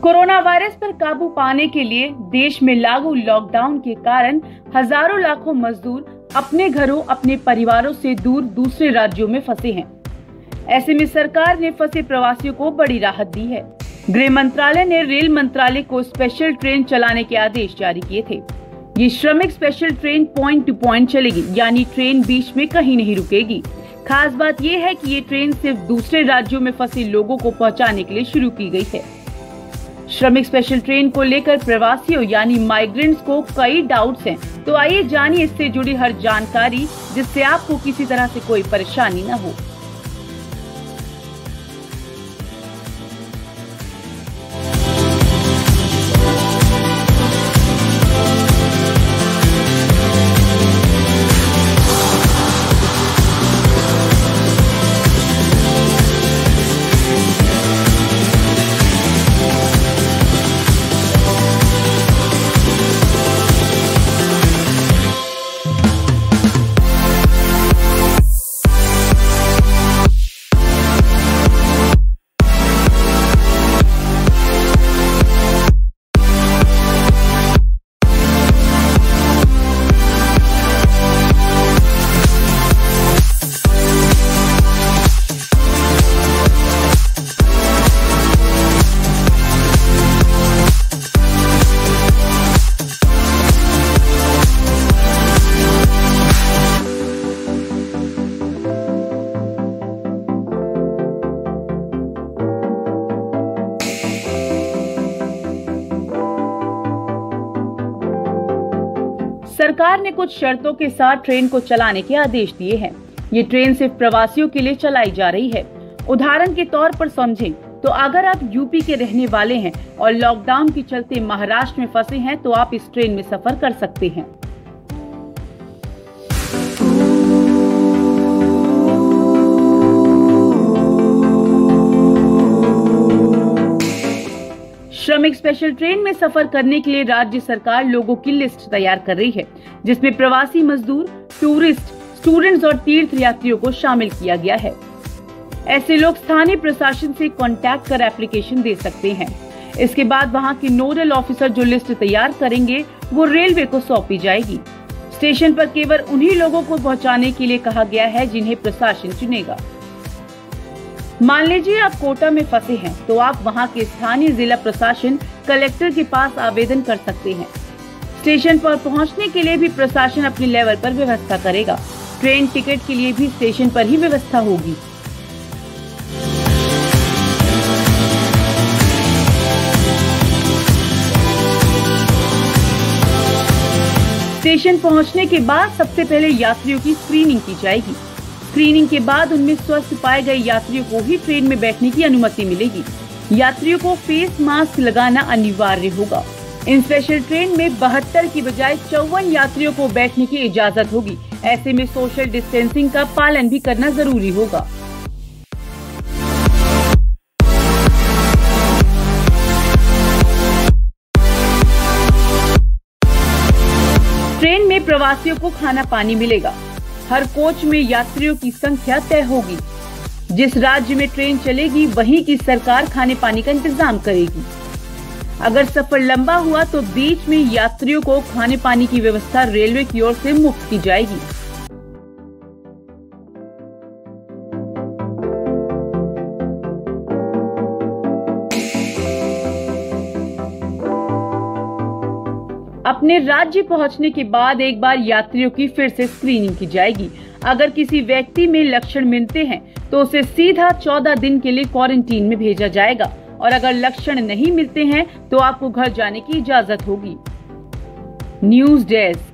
Corona virus पर काबू पाने के लिए देश में लागू लॉकडाउन के कारण हजारों लाखों मजदूर अपने घरों, अपने परिवारों से दूर दूसरे राज्यों में फंसे हैं। ऐसे में सरकार ने फंसे प्रवासियों को बड़ी राहत दी है। गृह मंत्रालय ने रेल मंत्रालय को स्पेशल ट्रेन चलाने के आदेश जारी किए थे। ये श्रमिक special train point to point चलेगी, यानी ट्रेन बीच में कहीं नहीं रुकेगी। खास बात यह है कि ये ट्रेन सिर्फ दूसरे राज्यों में फंसे लोगों को पहुंचाने के लिए शुरू की गई है। श्रमिक स्पेशल ट्रेन को लेकर प्रवासियों यानी माइग्रेंट्स को कई डाउट्स हैं, तो आइए जानिए इससे जुड़ी हर जानकारी, जिससे आपको किसी तरह से कोई परेशानी न हो। सरकार ने कुछ शर्तों के साथ ट्रेन को चलाने के आदेश दिए हैं। ये ट्रेन सिर्फ प्रवासियों के लिए चलाई जा रही है। उदाहरण के तौर पर समझें तो अगर आप यूपी के रहने वाले हैं और लॉकडाउन के चलते महाराष्ट्र में फंसे हैं, तो आप इस ट्रेन में सफर कर सकते हैं। श्रमिक स्पेशल ट्रेन में सफर करने के लिए राज्य सरकार लोगों की लिस्ट तैयार कर रही है, जिसमें प्रवासी मजदूर, टूरिस्ट, स्टूडेंट्स और तीर्थ यात्रियों को शामिल किया गया है। ऐसे लोग स्थानीय प्रशासन से कांटेक्ट कर एप्लीकेशन दे सकते हैं। इसके बाद वहां के नोडल ऑफिसर जो लिस्ट तैयार करेंगे, वो रेलवे को सौंपी जाएगी। स्टेशन पर केवल उन्हीं लोगों को पहुँचाने के लिए कहा गया है जिन्हें प्रशासन चुनेगा। मान लीजिए आप कोटा में फंसे हैं, तो आप वहां के स्थानीय जिला प्रशासन कलेक्टर के पास आवेदन कर सकते हैं। स्टेशन पर पहुंचने के लिए भी प्रशासन अपने लेवल पर व्यवस्था करेगा। ट्रेन टिकट के लिए भी स्टेशन पर ही व्यवस्था होगी। स्टेशन पहुंचने के बाद सबसे पहले यात्रियों की स्क्रीनिंग की जाएगी। स्क्रीनिंग के बाद उनमें स्वस्थ पाए गए यात्रियों को ही ट्रेन में बैठने की अनुमति मिलेगी। यात्रियों को फेस मास्क लगाना अनिवार्य होगा। इन स्पेशल ट्रेन में 72 की बजाय 54 यात्रियों को बैठने की इजाजत होगी। ऐसे में सोशल डिस्टेंसिंग का पालन भी करना जरूरी होगा। ट्रेन में प्रवासियों को खाना पानी मिलेगा। हर कोच में यात्रियों की संख्या तय होगी। जिस राज्य में ट्रेन चलेगी, वहीं की सरकार खाने पानी का इंतजाम करेगी। अगर सफर लंबा हुआ तो बीच में यात्रियों को खाने पानी की व्यवस्था रेलवे की ओर से मुफ्त की जाएगी। अपने राज्य पहुंचने के बाद एक बार यात्रियों की फिर से स्क्रीनिंग की जाएगी। अगर किसी व्यक्ति में लक्षण मिलते हैं तो उसे सीधा 14 दिन के लिए क्वारंटीन में भेजा जाएगा, और अगर लक्षण नहीं मिलते हैं तो आपको घर जाने की इजाजत होगी। News desk.